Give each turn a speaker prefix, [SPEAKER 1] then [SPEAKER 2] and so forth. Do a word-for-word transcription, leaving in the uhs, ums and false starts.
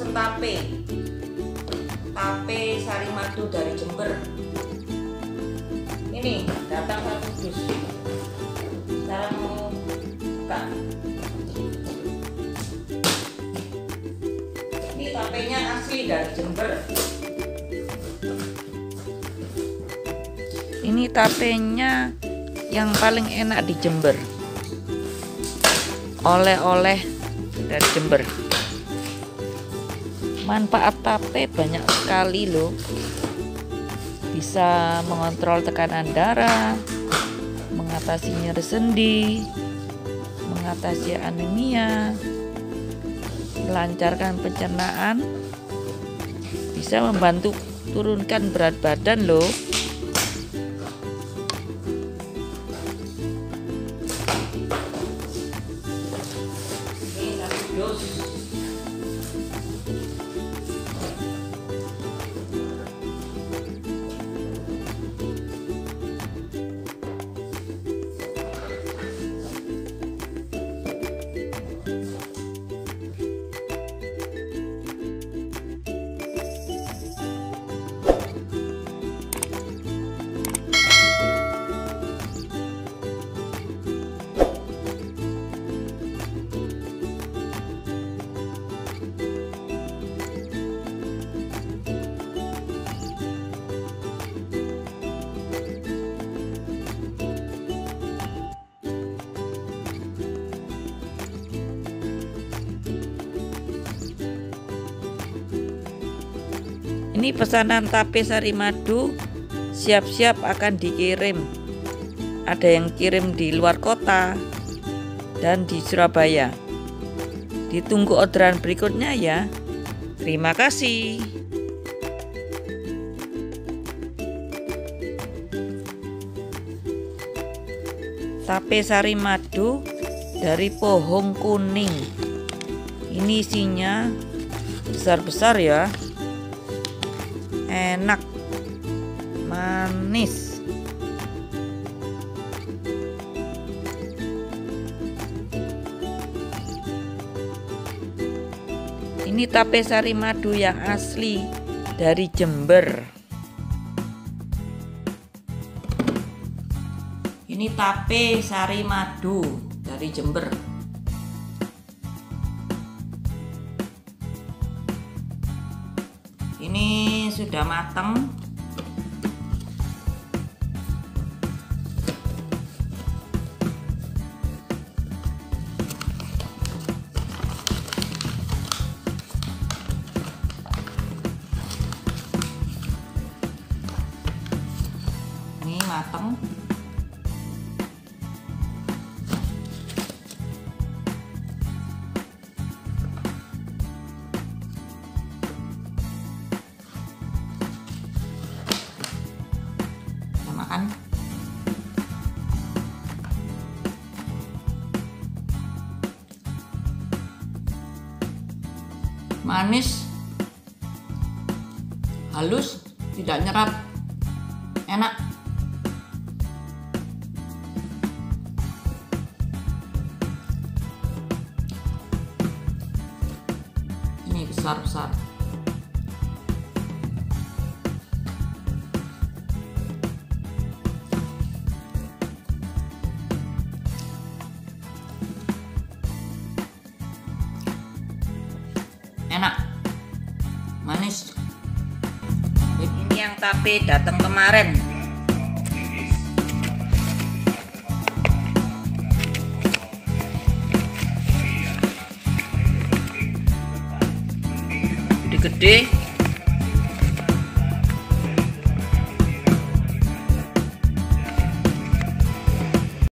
[SPEAKER 1] tape tape sari madu dari Jember. Ini datang satu dus. Sekarang mau buka. Ini tapenya asli dari Jember. Ini tapenya yang paling enak di Jember. Oleh-oleh dari Jember. Manfaat tape banyak sekali loh. Bisa mengontrol tekanan darah, mengatasi nyeri sendi, mengatasi anemia, melancarkan pencernaan, bisa membantu turunkan berat badan loh. Ini satu dos. Ini pesanan tape sari madu siap-siap akan dikirim. Ada yang kirim di luar kota dan di Surabaya. Ditunggu orderan berikutnya ya. Terima kasih. Tape sari madu dari pohon kuning. Ini isinya besar-besar ya. Enak, manis. Ini tape sari madu yang asli dari Jember. Ini tape sari madu dari Jember. Ini sudah matang. Ini matang. Makan. Manis, halus, tidak nyerap, enak. Ini besar-besar. Enak, manis. Ini yang tape datang kemarin. Gede-gede.